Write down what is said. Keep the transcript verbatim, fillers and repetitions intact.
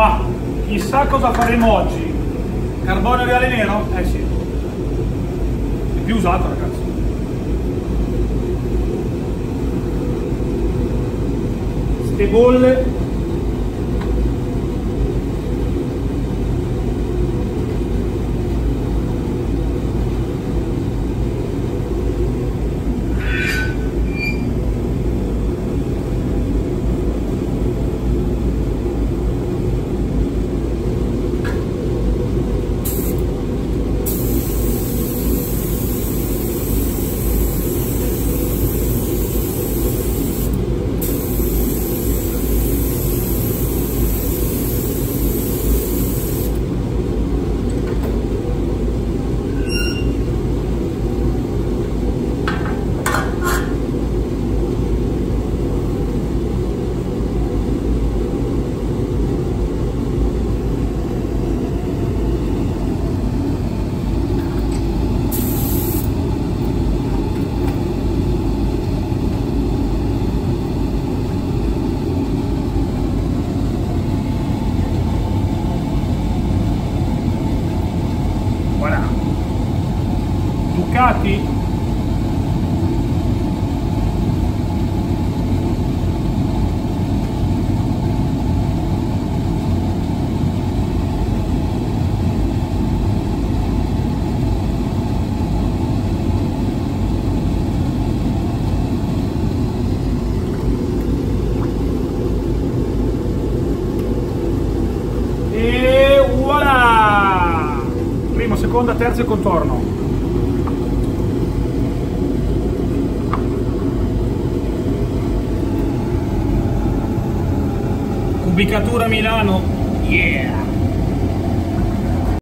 Ma chissà cosa faremo oggi. Carbonio reale nero? Eh sì. È più usato, ragazzi. Ste bolle. Ducati. E voilà! Primo, seconda, terzo e contorno. Ubicatura Milano, yeah!